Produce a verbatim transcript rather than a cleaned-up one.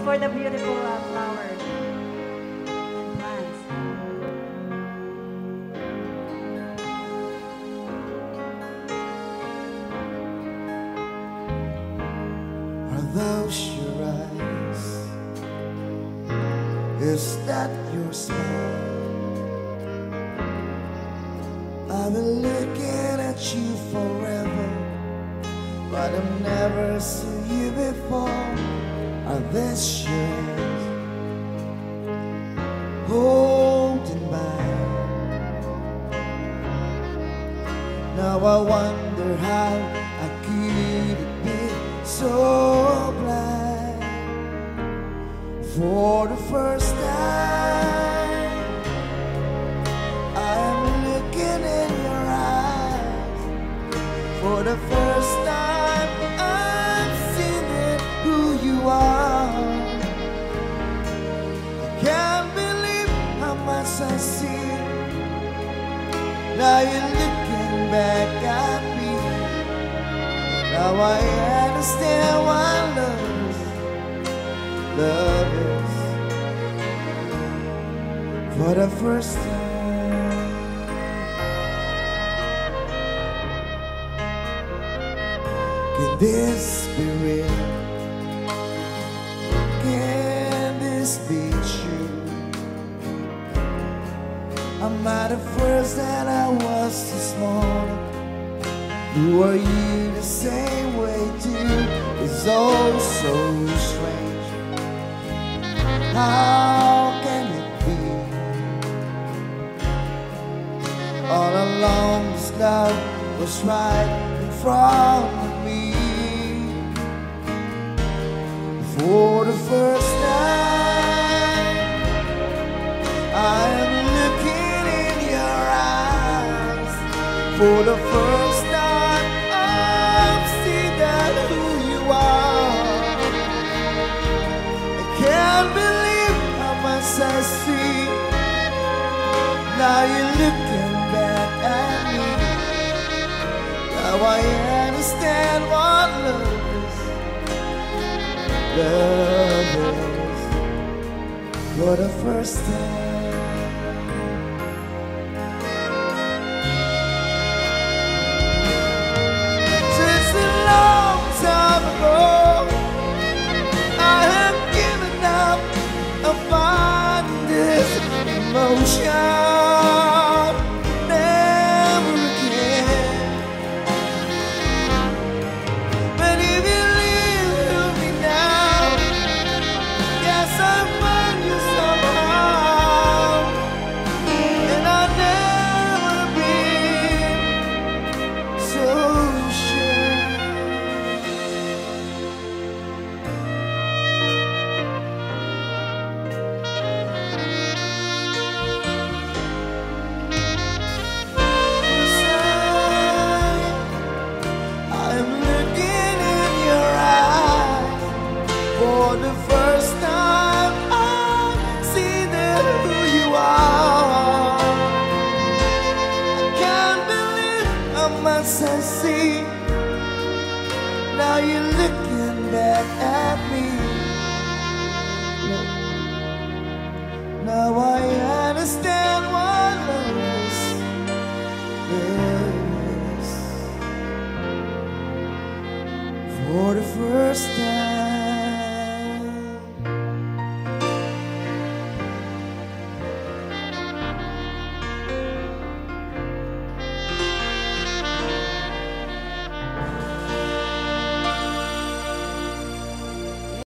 for the beautiful uh, flowers and plants. Are those your eyes? Is that your smile? I've been looking at you forever, but I've never seen you before. Are these your hands holding mine? Now I wonder how I could be so blind. For the first time I am looking in your eyes. For the first time I'm seeing who you are. I can't believe how much I see. Now you're looking back at me. Now I understand what love is. Love is. For the first time. Can this be real? Can this be true? I'm not the first that I was this morning. Who are you the same way too? It's all so strange. How can it be? All along this love was right in front of me. For the first time I am looking in your eyes. For the first time I'm seeing that who you are. I can't believe how much I see. Now you're looking back at me. Now I understand what love is. Love is. For the first time. Since a long time ago, I have given up on finding this emotion. Never again. But if you leave me now, yes, I'll find you somehow. And I'll never be so sure. I'm looking in your eyes for the first